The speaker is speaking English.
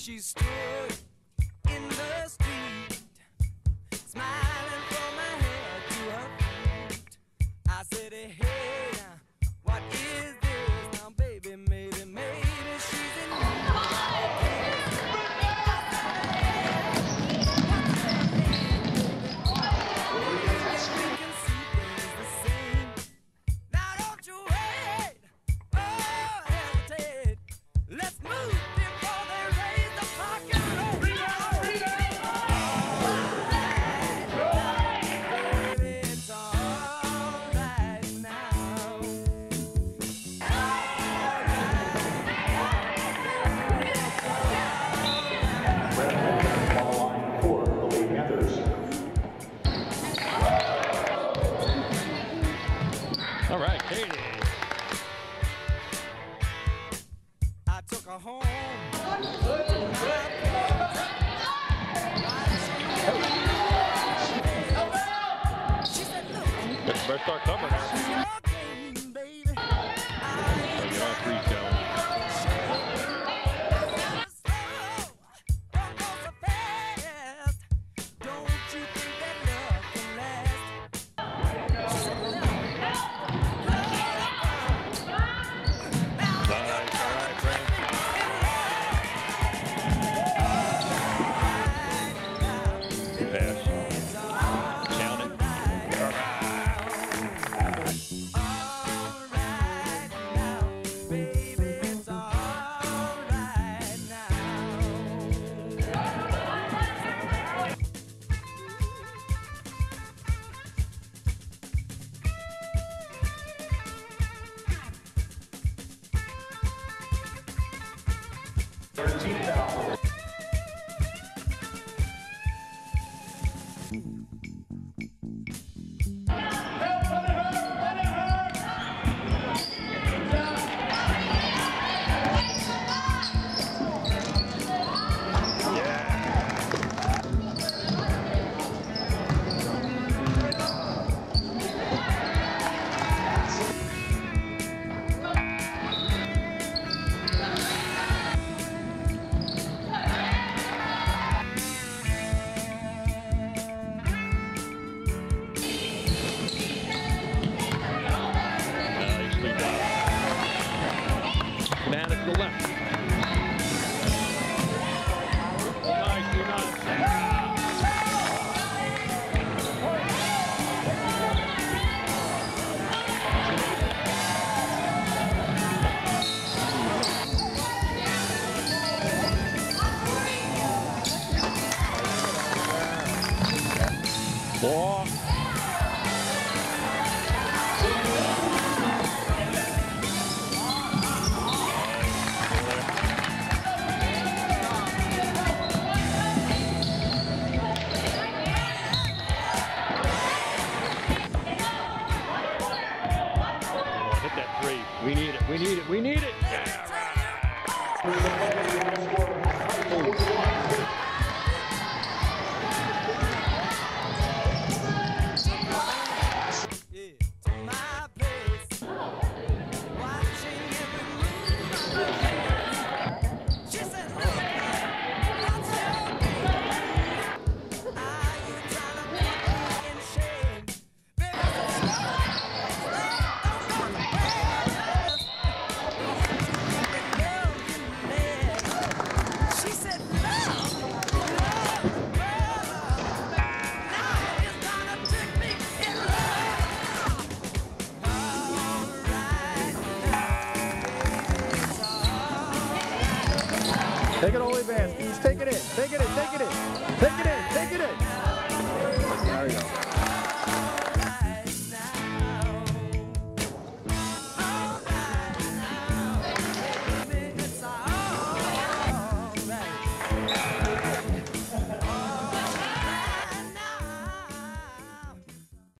She stood in the street, smiling from her head to her feet. I said, hey, what is this? Now, baby, maybe she's in love. Now, don't you wait, oh, hesitate. Let's move before they raise the pocket. Baby, it's all right now. All right, Katie. I took her home. She said, look, Better start covering her. your game, baby. Get on three, Kelly. Don't go so fast. Don't you think that love can last? She said, no. Nice, all right, Frank. Pass. Count it. All right. Baby, it's all right now. Nicely done. Man at the left. Nicely done. Ball. Hit that three. We need it. We need it. We need it. Yeah, to my place, watching every move I make. She said, look, what's your game? Are you trying to put me in shame? Baby, so slow, don't go so fast. Love can last. She said, love, now it's gonna take me in love. Take it all the way, Vance. Take it in. Take it in. Take it in. Take it in.